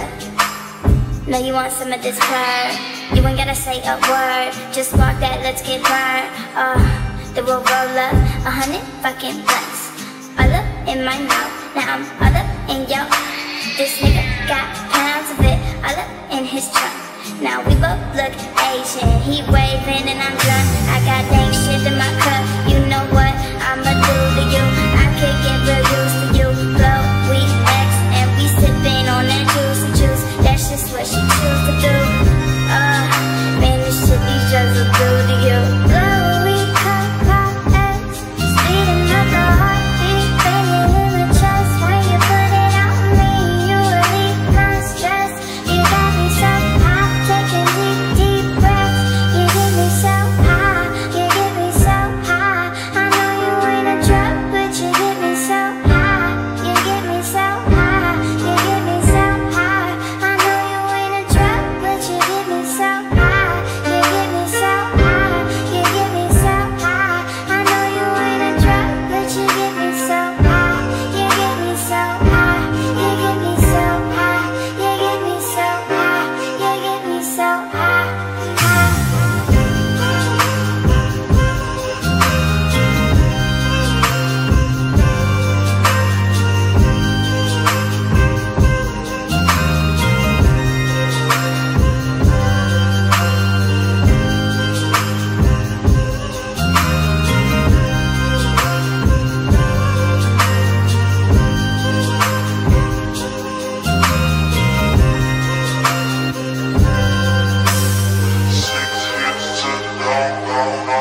Know you want some of this purr. You ain't gotta say a word, just spark that, let's get burned. Then we'll roll up 100 fucking blunts. All up in my mouth, now I'm all up in yo. This nigga got pounds of it, all up in his trunk. Now we both look Asian, he waving and I'm drunk. I got dang shit in my cup, you know what I'ma do to you. I could get real used to you. Blow, we X, and we sipping on that juice. That's just what she choose to do. Man, this shit these drugs will do to you. Blow, we pop, X, speeding up the heartbeat, banging in the chest. When you put it on me, you relieve my stress. You got me so high, taking deep breaths. You get me so high, you get me so high. I know you ain't a drug, but you get me so high. You get me so high, you get me so high. I know you ain't a drug, but you get me so high. You get me so high, you get me so high. I know you ain't a drug, but you get me so high. You get me so high, you get me so high. You get me so high, you get me so high. Six hits to the dome,